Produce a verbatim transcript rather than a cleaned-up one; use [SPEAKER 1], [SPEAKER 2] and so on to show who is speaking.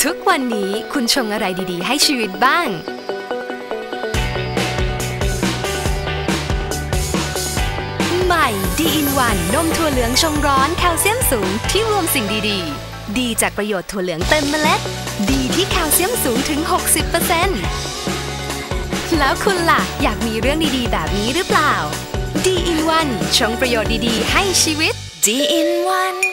[SPEAKER 1] ทุกวันนี้คุณชงอะไรดีๆให้ชีวิตบ้างใหม่ ดี อิน วัน นมถั่วเหลืองชงร้อนแคลเซียมสูงที่รวมสิ่งดีๆดีจากประโยชน์ถั่วเหลืองเต็มเมล็ดดีที่แคลเซียมสูงถึง หกสิบเปอร์เซ็นต์ แล้วคุณล่ะอยากมีเรื่องดีๆแบบนี้หรือเปล่า ดี อิน วัน ชงประโยชน์ดีๆให้ชีวิต ดี อิน วัน